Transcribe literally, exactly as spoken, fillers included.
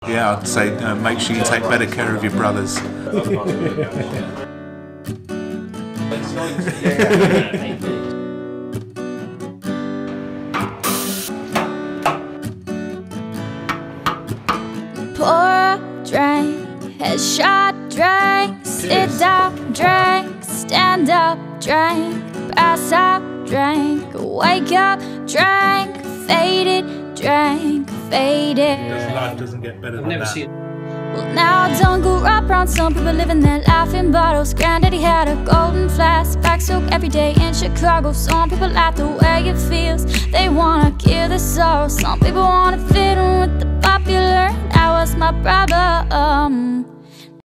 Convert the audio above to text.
Yeah, I'd say uh, make sure you take better care of your brothers. Pour, drink, headshot, drink, sit down, drink, stand up, drink, pass out, drink, wake up, drink, faded, drink, faded. Life doesn't get better than that. Well, now don't go up around some people living their life in bottles. Granddaddy had a golden flask, back soak every day in Chicago. Some people like the way it feels, they wanna kill the sorrow. Some people wanna fit in with the popular, that was my problem.